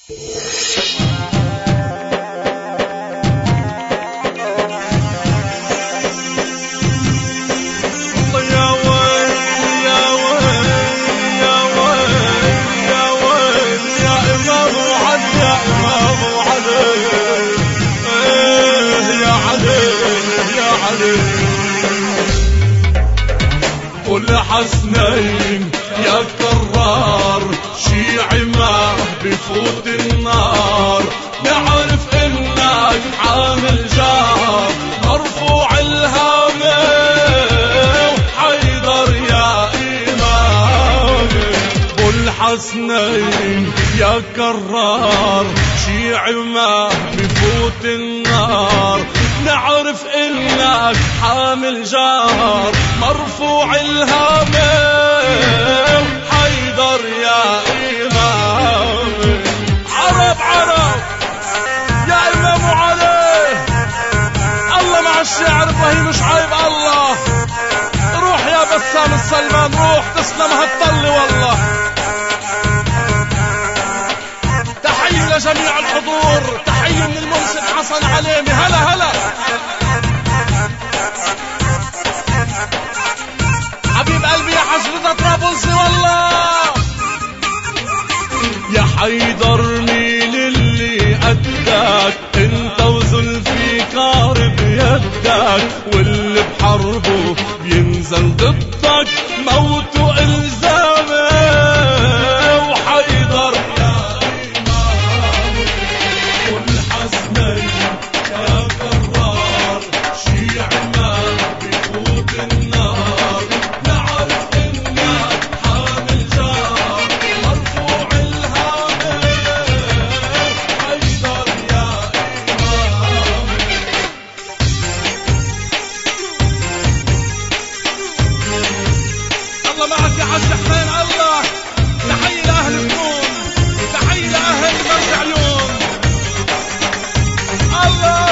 حسنين يا كرار شيعي ما بفوت النار، نعرف انك عامل جار مرفوع الهامة وحيدر يا إمام. ابو الحسنين يا كرار شيعي ما بفوت النار، نعرف انك حامل جار مرفوع الهامة حيدر يا إمام. عرب يا إمام علي، الله مع الشاعر إبراهيم شعيب. الله روح يا بسام السلمان، روح تسلم هالطلة والله. تحية لجميع الحضور، تحية من المنسق حسن عليمي. هلا حبيب قلبي يا حجرة طرابلسي والله. يا حيدر مين اللي قدك، انت وذوالفقار بيدك، واللي بحربه بينزل ضدك موته الزامه. وحيدر يا إمام والحسنين يا كرار شيعي ما بفوت النار، نعرف انك حامل جار مرفوع الهامة حيدر يا إمام. الله معك يا حاج حسين. الله تحية لأهل الكون، تحية لأهل مرج عيون. الله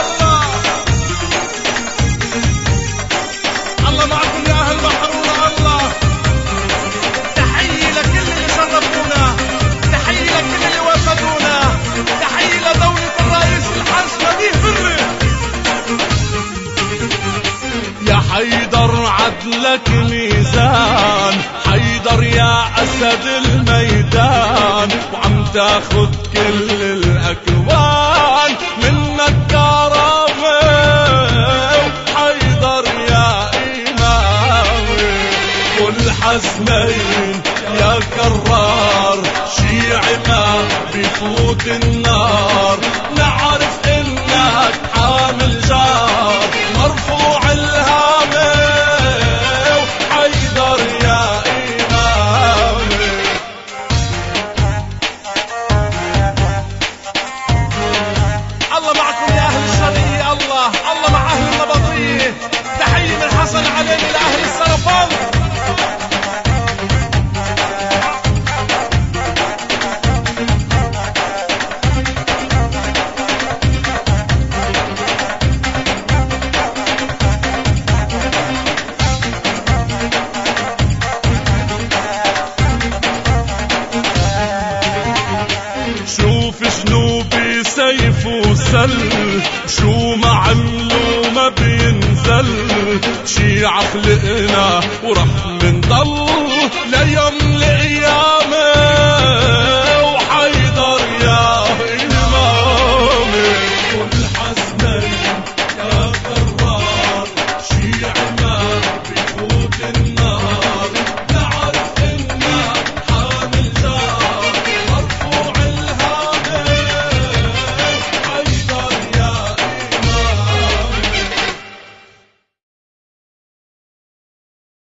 الله معكم يا أهل بحرونا. الله تحية لكل اللي شرفونا، تحية لكل اللي وافدونا، تحية لدولة الرئيس الحاج نبيه بري. يا حيدر عدلك ميزان، حيدر يا أسد الميدان، وعم تاخد كل الأكوان منك كرامة. حيدر يا إمام والحسنين يا كرار شيعي ما بفوت النار، نعرف إنك حامل جار مرفوع الهامة حيدر يا إمام. الله معكم يا أهل الشرقية. الله مع أهل النبطية. تحية من حسن عليمي لأهل السرفان. شوف شنو بسيف وسل، شو ما عملوا ما بينزل، شي عخلقنا ورح منضل ليوم القيامة.